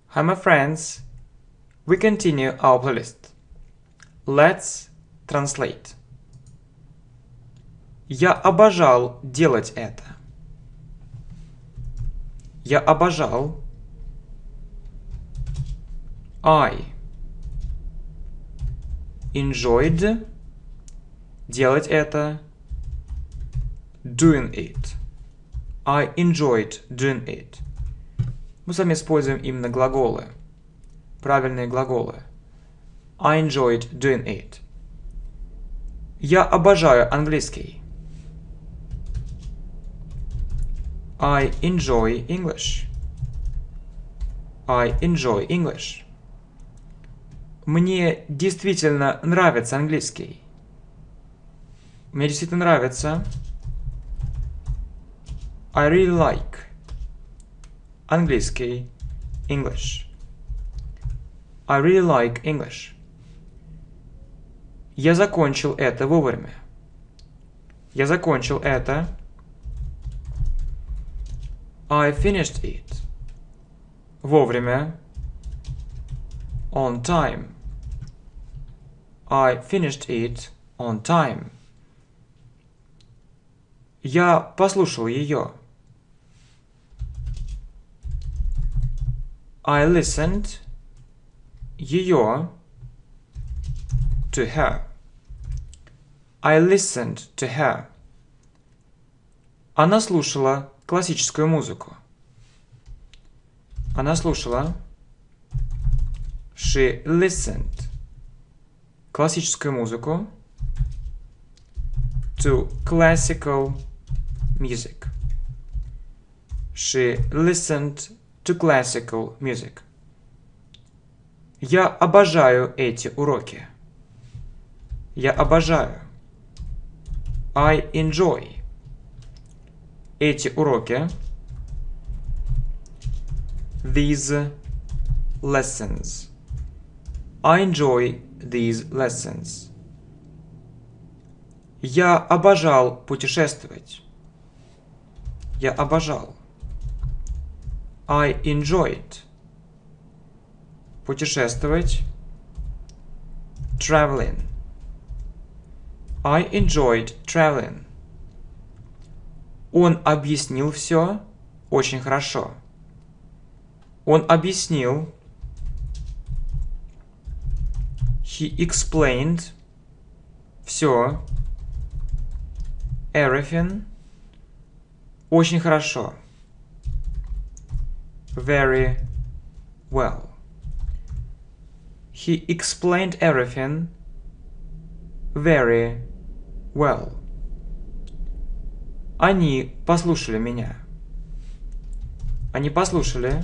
Hi, my friends. We continue our playlist. Let's translate. Я обожал делать это. Я обожал. I enjoyed делать это. Doing it. I enjoyed doing it. Мы с вами используем именно глаголы. Правильные глаголы. I enjoyed doing it. Я обожаю английский. I enjoy English. I enjoy English. Мне действительно нравится английский. Мне действительно нравится. I really like английский. English. I really like English. Я закончил это вовремя. Я закончил это. I finished it. Вовремя. On time. I finished it on time. Я послушал ее. I listened ее to her. I listened to her. Она слушала классическую музыку. Она слушала. She listened. Классическую музыку. To classical music. She listened to classical music. Я обожаю эти уроки. Я обожаю. I enjoy. Эти уроки. These lessons. I enjoy these lessons. Я обожал путешествовать. Я обожал. I enjoyed. Путешествовать. Traveling. I enjoyed traveling. Он объяснил все очень хорошо. Он объяснил. He explained. Все. Everything. Очень хорошо. Very well. He explained everything very well. Они послушали меня. Они послушали.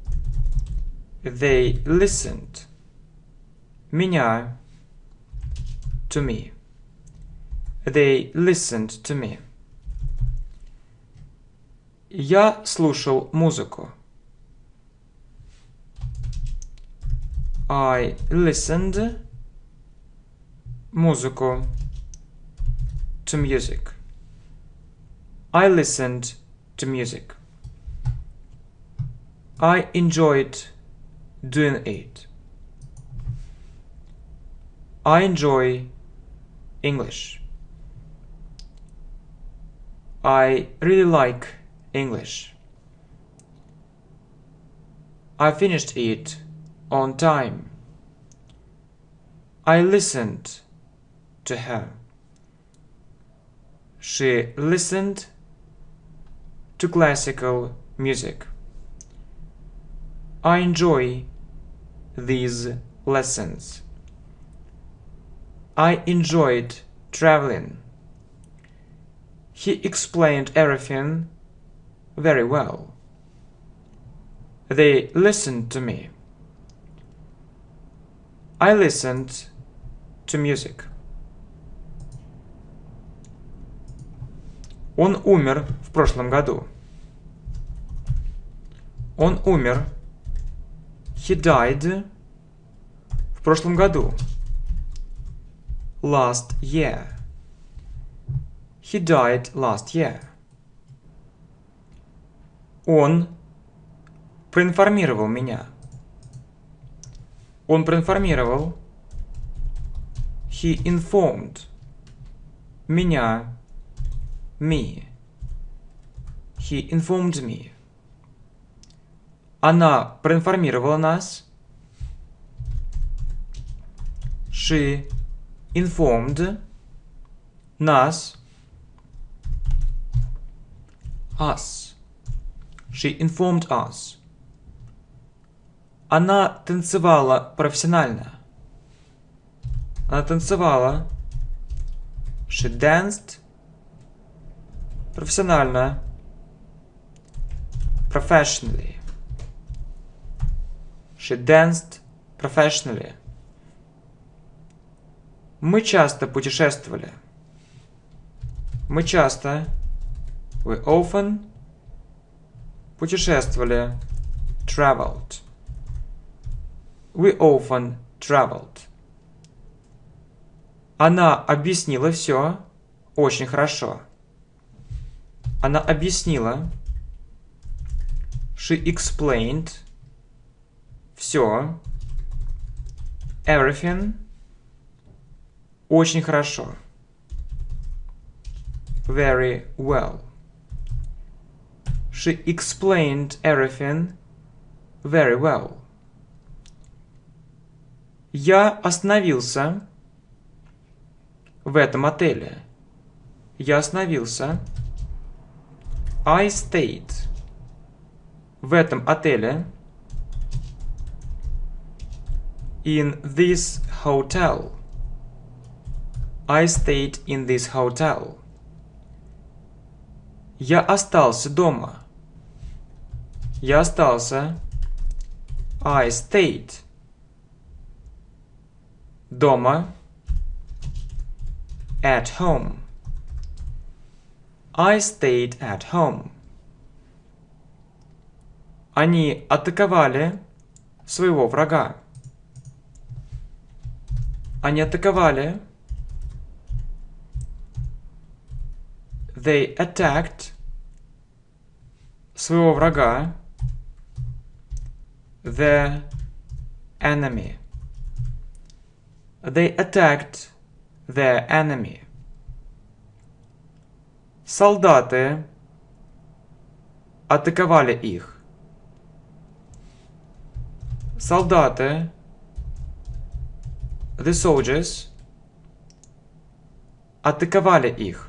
They listened. Меня. To me. They listened to me. Я слушал музыку. I listened музыку. To music. I listened to music. I enjoyed doing it. I enjoy English. I really like English. I finished it on time. I listened to her. She listened to classical music. I enjoy these lessons. I enjoyed traveling. He explained everything very well. They listened to me. I listened to music. Он умер в прошлом году. Он умер. He died в прошлом году. Last year. He died last year. Он проинформировал меня. Он проинформировал. He informed. Меня. Me. He informed me. Она проинформировала нас. She informed нас. Us. She informed us. Она танцевала профессионально. Она танцевала. She danced. Профессионально. Professionally. She danced professionally. Мы часто путешествовали. Мы часто. We often. Путешествовали. Traveled. We often traveled. Она объяснила все очень хорошо. Она объяснила. She explained. Все. Everything. Очень хорошо. Very well. She explained everything very well. Я остановился в этом отеле. Я остановился. I stayed. В этом отеле. In this hotel. I stayed in this hotel. Я остался дома. Я остался. I stayed. Дома. At home. I stayed at home. Они атаковали своего врага. Они атаковали. They attacked своего врага. The enemy. They attacked their enemy. Солдаты атаковали их. Солдаты. The soldiers атаковали их.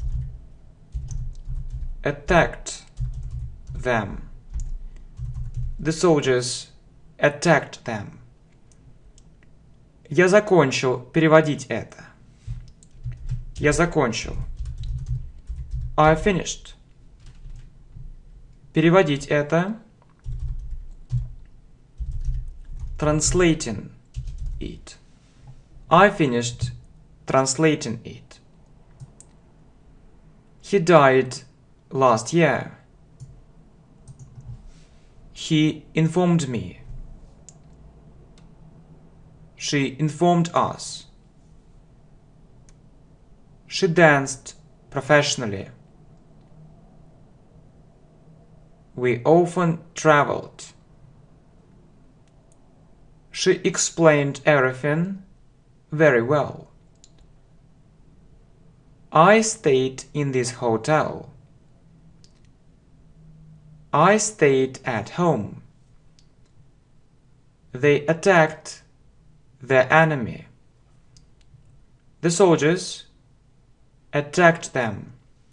Attacked them. The soldiers attacked them. Я закончил переводить это. Я закончил. I finished. Переводить это. Translating it. I finished translating it. He died last year. He informed me. She informed us. She danced professionally. We often traveled. She explained everything very well. I stayed in this hotel. I stayed at home. They attacked the enemy. The soldiers attacked them.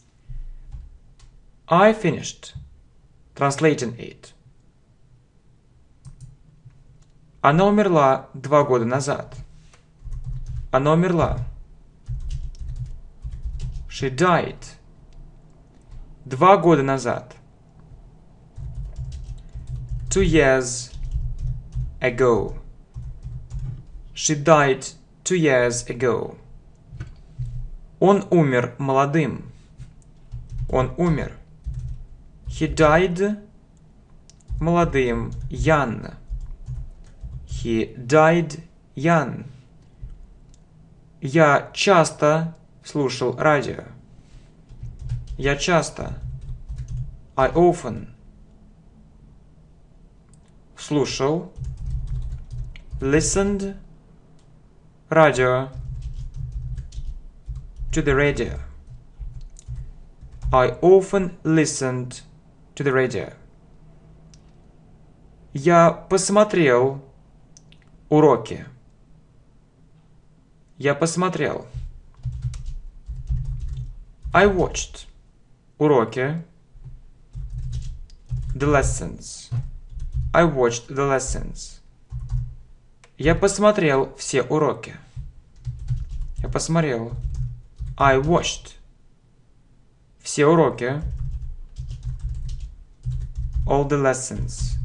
I finished translating it. Она умерла 2 года назад. Она умерла. She died 2 года назад. 2 years ago. She died 2 years ago. Он умер молодым. Он умер. He died молодым. Young. He died young. Я часто слушал радио. Я часто. I often. Слушал. listened radio to the radio. I often listened to the radio. Я посмотрел уроки. Я посмотрел. I watched уроки. The lessons. I watched the lessons. Я посмотрел все уроки. Я посмотрел. I watched. Все уроки. All the lessons.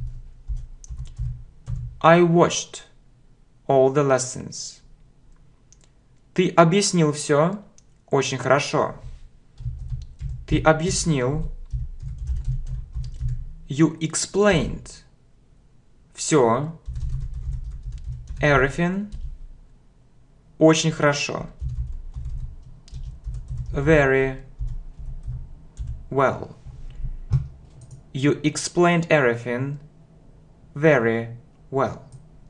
I watched all the lessons. Ты объяснил все очень хорошо. Ты объяснил. You explained. Все. Everything. Очень хорошо. Very well. You explained everything very well.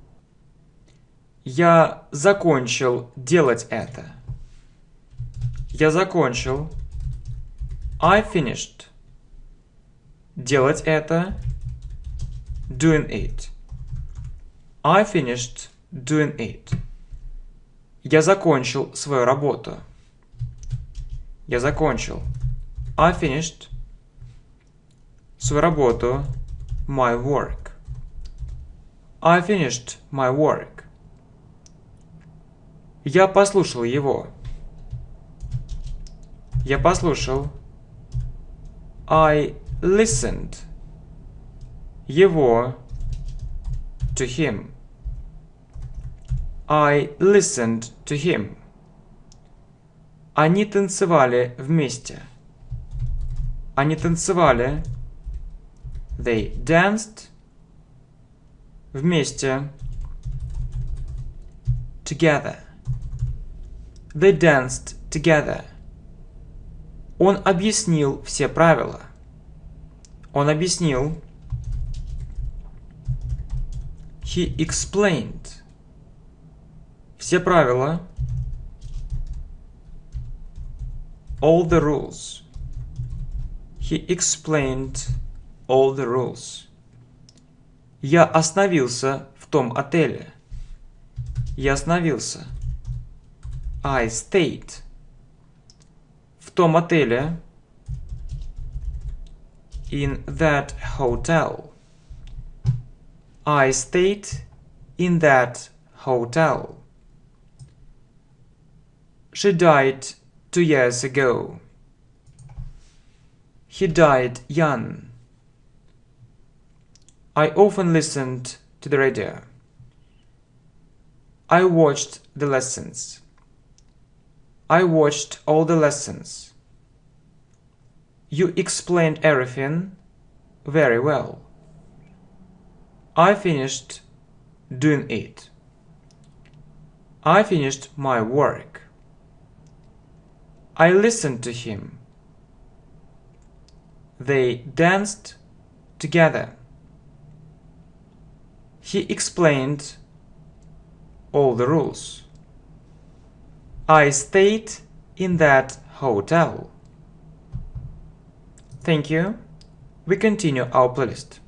Я закончил делать это. Я закончил. I finished. Делать это. Doing it. I finished doing it. Я закончил свою работу. Я закончил. I finished свою работу. My work. I finished my work. Я послушал его. Я послушал. I listened. Его. To him. I listened to him. Они танцевали вместе. Они танцевали. They danced. Вместе. Together. They danced together. Он объяснил все правила. Он объяснил. He explained. Все правила. All the rules. He explained all the rules. Я остановился в том отеле. Я остановился. I stayed. В том отеле. In that hotel. I stayed in that hotel. She died 2 years ago. He died young. I often listened to the radio. I watched the lessons. I watched all the lessons. You explained everything very well. I finished doing it. I finished my work. I listened to him. They danced together. He explained all the rules. I stayed in that hotel. Thank you. We continue our playlist.